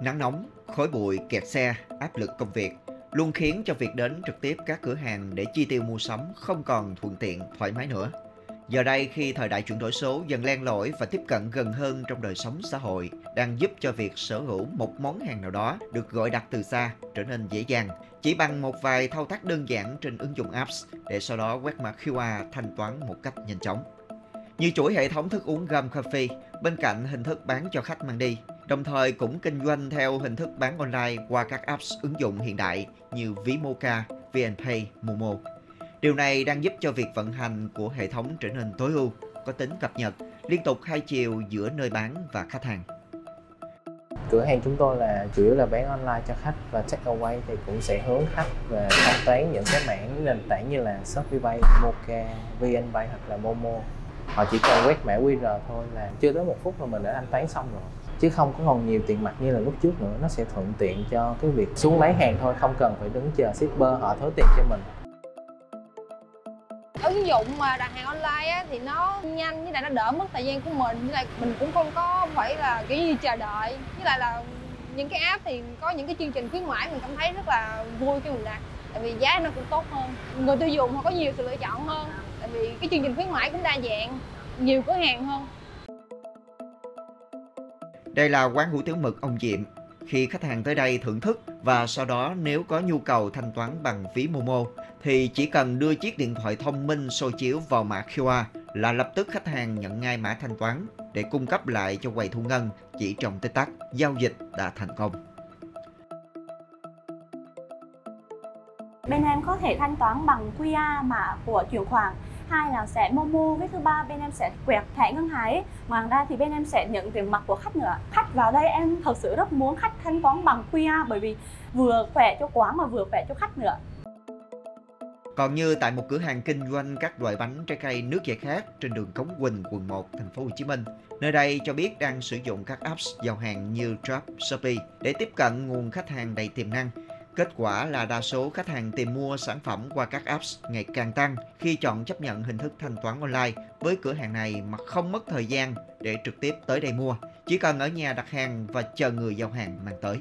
Nắng nóng, khói bụi, kẹt xe, áp lực công việc luôn khiến cho việc đến trực tiếp các cửa hàng để chi tiêu mua sắm không còn thuận tiện, thoải mái nữa. Giờ đây khi thời đại chuyển đổi số dần len lỏi và tiếp cận gần hơn trong đời sống xã hội, đang giúp cho việc sở hữu một món hàng nào đó được gọi đặt từ xa trở nên dễ dàng, chỉ bằng một vài thao tác đơn giản trên ứng dụng apps để sau đó quét mã QR thanh toán một cách nhanh chóng. Như chuỗi hệ thống thức uống Gum Coffee, bên cạnh hình thức bán cho khách mang đi, đồng thời cũng kinh doanh theo hình thức bán online qua các apps ứng dụng hiện đại như Ví Moca, VNPay, Momo. Điều này đang giúp cho việc vận hành của hệ thống trở nên tối ưu, có tính cập nhật, liên tục hai chiều giữa nơi bán và khách hàng. Cửa hàng chúng tôi là chủ yếu là bán online cho khách, và takeaway thì cũng sẽ hướng khách về thanh toán những cái mảng nền tảng như là ShopeePay, Moca, VNPay hoặc là Momo. Họ chỉ cần quét mã QR thôi là chưa tới 1 phút là mình đã thanh toán xong rồi, chứ không có còn nhiều tiền mặt như là lúc trước nữa. Nó sẽ thuận tiện cho cái việc xuống lấy hàng thôi, không cần phải đứng chờ shipper họ thối tiền cho mình. Ứng dụng mà đặt hàng online á, thì nó nhanh, với lại nó đỡ mất thời gian của mình, với lại mình cũng không có phải là kiểu như chờ đợi, với lại là những cái app thì có những cái chương trình khuyến mãi mình cảm thấy rất là vui khi mình đặt, tại vì giá nó cũng tốt hơn, người tiêu dùng họ có nhiều sự lựa chọn hơn, tại vì cái chương trình khuyến mãi cũng đa dạng, nhiều cửa hàng hơn. Đây là quán hủ tiếu mực ông Diệm. Khi khách hàng tới đây thưởng thức và sau đó nếu có nhu cầu thanh toán bằng ví Momo thì chỉ cần đưa chiếc điện thoại thông minh soi chiếu vào mã QR là lập tức khách hàng nhận ngay mã thanh toán để cung cấp lại cho quầy thu ngân. Chỉ trong tích tắc, giao dịch đã thành công. Bên em có thể thanh toán bằng QR mã của chuyển khoản, hai là sẽ Momo, cái thứ ba bên em sẽ quẹt thẻ ngân hàng ấy. Ngoài ra thì bên em sẽ nhận tiền mặt của khách nữa. Khách vào đây em thật sự rất muốn khách thanh toán bằng QR, bởi vì vừa khỏe cho quán mà vừa khỏe cho khách nữa. Còn như tại một cửa hàng kinh doanh các loại bánh trái cây nước giải khát trên đường Cống Quỳnh, quận 1, thành phố Hồ Chí Minh. Nơi đây cho biết đang sử dụng các apps giao hàng như Grab, Shopee để tiếp cận nguồn khách hàng đầy tiềm năng. Kết quả là đa số khách hàng tìm mua sản phẩm qua các apps ngày càng tăng khi chọn chấp nhận hình thức thanh toán online với cửa hàng này mà không mất thời gian để trực tiếp tới đây mua. Chỉ cần ở nhà đặt hàng và chờ người giao hàng mang tới.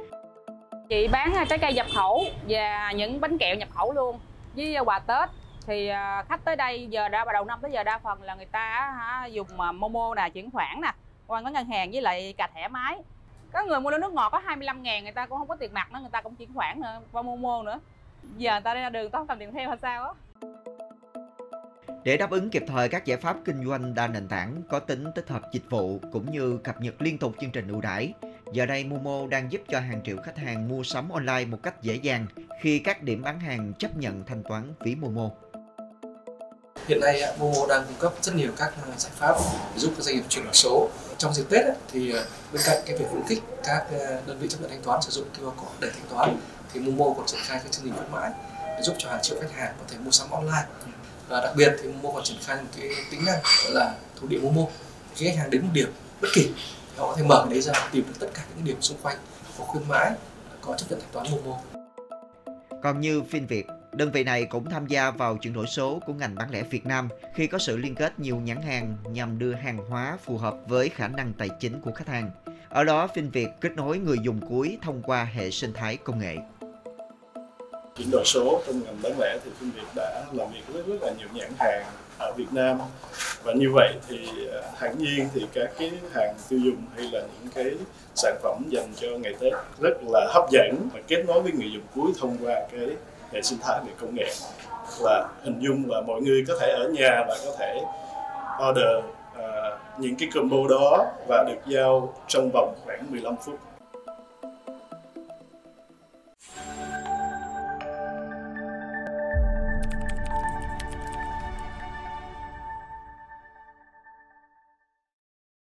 Chị bán trái cây nhập khẩu và những bánh kẹo nhập khẩu luôn. Với quà Tết thì khách tới đây giờ đầu năm tới giờ đa phần là người ta dùng Momo nè, chuyển khoản nè, qua ngân hàng với lại cà thẻ máy. Có người mua nước ngọt có 25.000, người ta cũng không có tiền mặt nữa, người ta cũng chuyển khoản nữa, qua Momo nữa. Giờ người ta đi ra đường tao không cầm tiền theo hay sao á. Để đáp ứng kịp thời các giải pháp kinh doanh đa nền tảng có tính tích hợp dịch vụ cũng như cập nhật liên tục chương trình ưu đãi, giờ đây Momo đang giúp cho hàng triệu khách hàng mua sắm online một cách dễ dàng khi các điểm bán hàng chấp nhận thanh toán ví Momo. Hiện nay Momo đang cung cấp rất nhiều các giải pháp giúp các doanh nghiệp chuyển đổi số. Trong dịp Tết thì bên cạnh cái việc khuyến khích các đơn vị chấp nhận thanh toán sử dụng QR code để thanh toán, thì Momo còn triển khai các chương trình khuyến mãi để giúp cho hàng triệu khách hàng có thể mua sắm online. Và đặc biệt thì Momo còn triển khai một cái tính năng gọi là thổ địa Momo. Khi khách hàng đến một điểm bất kỳ, họ có thể mở cái đấy ra tìm được tất cả những điểm xung quanh có khuyến mãi, có chấp nhận thanh toán Momo. Còn như Finviet, đơn vị này cũng tham gia vào chuyển đổi số của ngành bán lẻ Việt Nam khi có sự liên kết nhiều nhãn hàng nhằm đưa hàng hóa phù hợp với khả năng tài chính của khách hàng. Ở đó, Finviet kết nối người dùng cuối thông qua hệ sinh thái công nghệ. Chuyển đổi số trong ngành bán lẻ thì Finviet đã làm việc với rất là nhiều nhãn hàng ở Việt Nam, và như vậy thì hẳn nhiên thì các cái hàng tiêu dùng hay là những cái sản phẩm dành cho ngày Tết rất là hấp dẫn và kết nối với người dùng cuối thông qua cái hệ sinh thái về công nghệ. Là hình dung là mọi người có thể ở nhà và có thể order những cái combo đó và được giao trong vòng khoảng 15 phút.